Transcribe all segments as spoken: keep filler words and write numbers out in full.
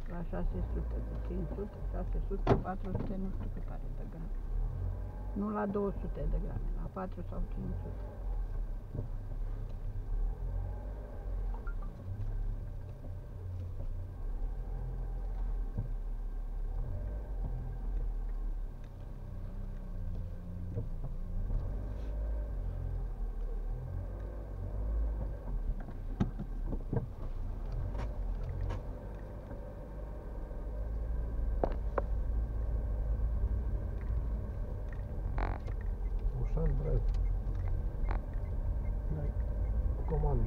La șase sute, de cinci sute, șase sute, patru sute, nu știu cât are de grame. Nu la două sute de grame, la patru sau cinci sute. Ușan Drive. Dai comandă.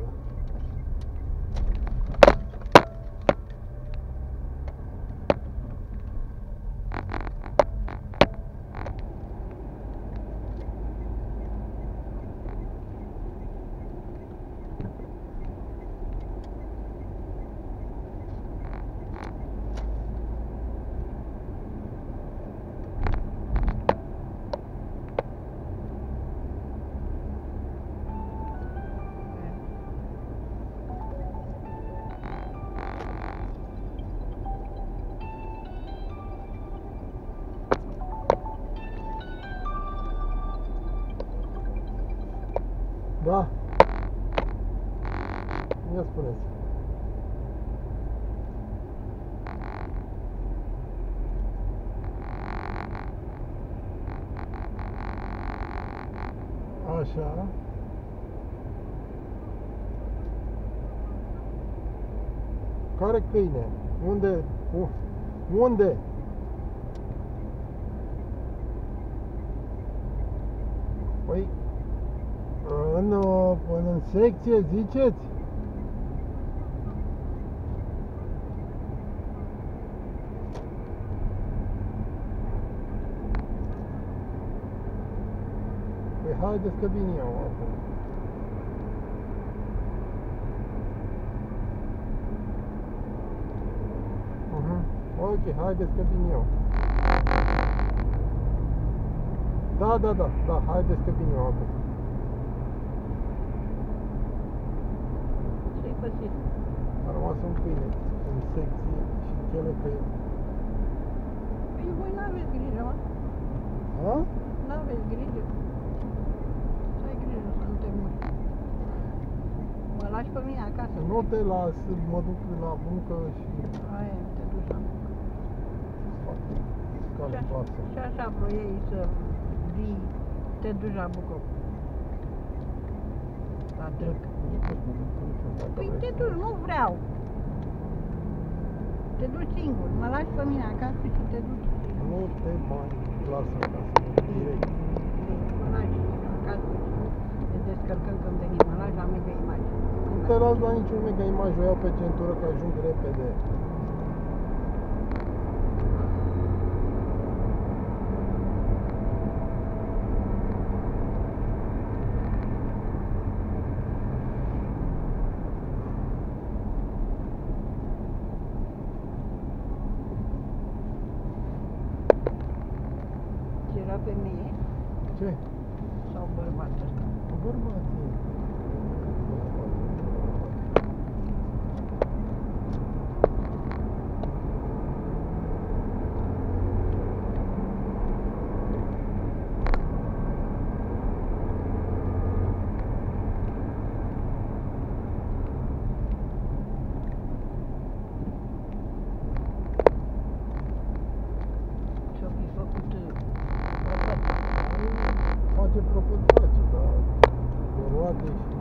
Da. Ia spuneți. Așa. Care câine? Unde? Unde? Păi În, în secție, ziceți? Păi haideți că vin eu acum. Uh-huh. Ok, haideți că vin eu. Da, da, da, da, haideți că vin eu acum. A rămas un câine în secție și cele că e... Păi voi n-aveți grijă, mă? A? N-aveți grijă. Să ai grijă să nu te muri. Mă lași pe mine acasă. Nu te las, mă duc la muncă și... Aia, te duci la muncă. Și așa vroiei să vii, te duci la Bucov. La Târg. Păi te duci, nu vreau. Te duci singur, mă lași pe mine acasă și te duci. Nu te mai las acasă, direct. Mă lași acasă și ne descărcăm când venim, mă lași la Mega Image. Nu te las la niciun Mega Image, o iau pe centură că ajung repede. Era femeie? Ce? Sau bărbat ăsta? Bărbat e. Ce-o fi făcut Face propătace, dar roade și